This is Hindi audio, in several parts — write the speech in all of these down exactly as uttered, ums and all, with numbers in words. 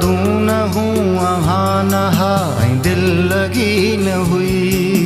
यादूं न हूँ वहाँ नहा दिल लगी न हुई।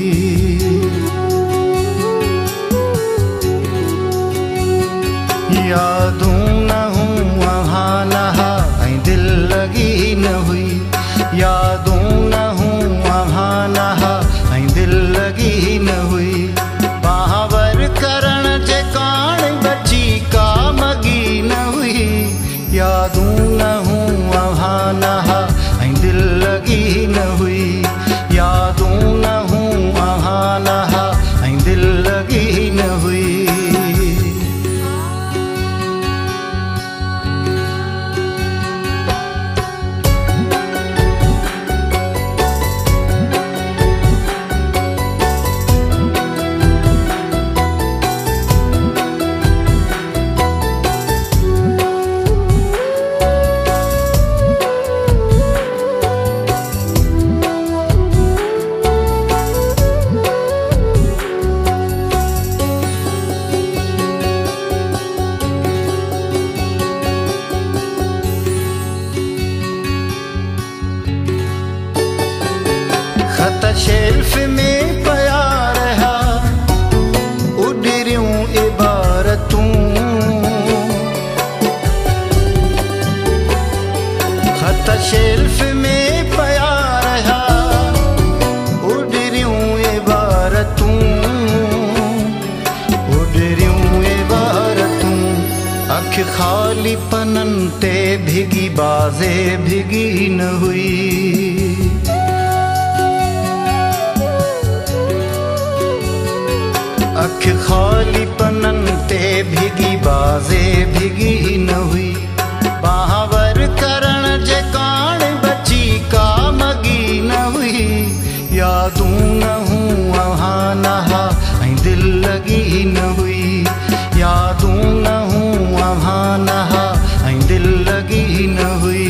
यादूं न हूँ वहाँ नहा दिल लगी न हुई। यादूं न हूँ वहाँ नहा दिल लगी न हुई। बाहवर करण जे कान बची का मगी न हुई। यादूं न हूँ वहाँ नहा दिल लगी न हुई। यादूं न हूँ वहाँ नहा दिल लगी न हुई। खत शेल्फ में पया रहा उडरियूं इबारतूं। खत शेल्फ में पया रहा उडरियूं इबारतूं। उडरियूं इबारतूं अख खाली पनन ते भिगी बाज़े भिगी न हुई। अख खाली पनन ते भिगी बाज़े भिगी न हुई। बाहवर करण जे कान बची का मगी न हुई। यादूं न हूँ वहाँ नहा दिल लगी न हुई। यादूं न हूँ वहाँ नहा दिल लगी न हुई।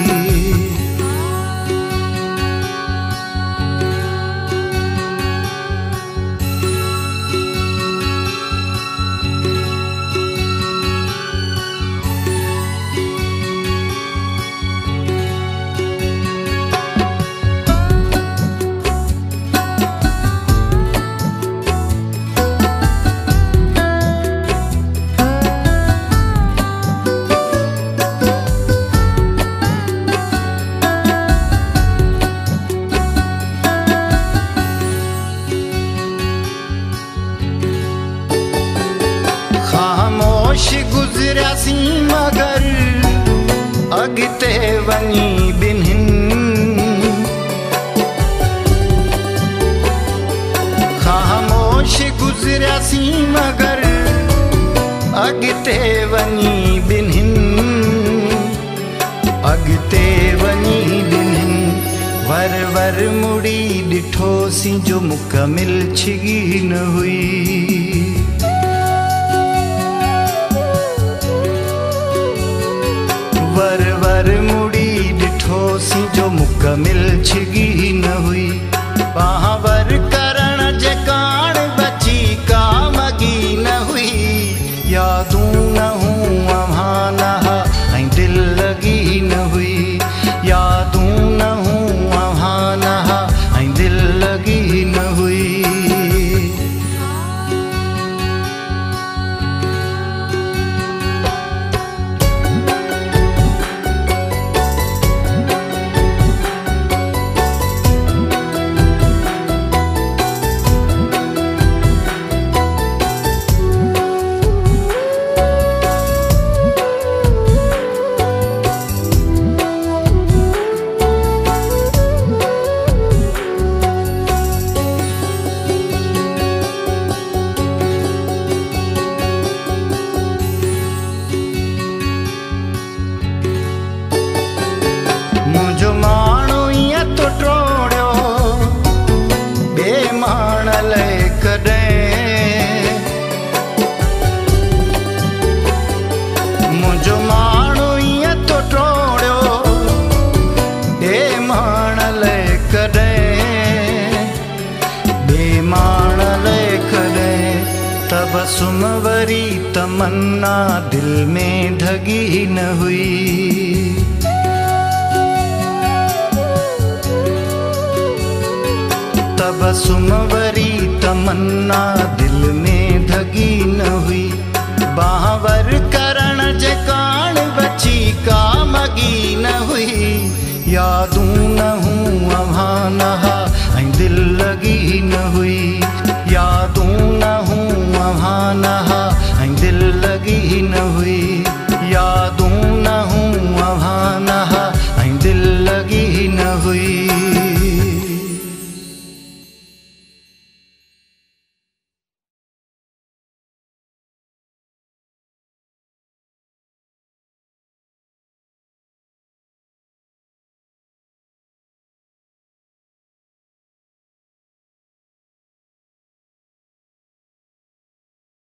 खामोश गुज़रियासीं मगर अॻिते वञी ॿिन्हिनि। खामोश गुज़रियासीं मगर अॻिते वञी ॿिन्हिनि। अॻिते वञी ॿिन्हिनि वर वर मुड़ी ॾिठोसीं जो मुकमिल छिगी न हुई। वर वर मुड़ी ॾिठोसीं जो मुकमिल छिगी न हुई। बाहवर करण जे कान बची का मगी न हुई। यादूं न हूँ वहाँ नहा दिल लगी न हुई। यादूं न हूँ वहाँ नहा दिल लगी न हुई। मुझो माण्हू ईअं तो टोड़ियो बेमान लाइ कॾहिं। मुझो माण्हू ईअं तो टोड़ियो बेमान लाइ कॾहिं। बेमान लाइ कॾहिं तबसुम वरी तमन्ना दिल में ढगी न हुई। सुमवरी तमन्ना दिल में धगी न हुई।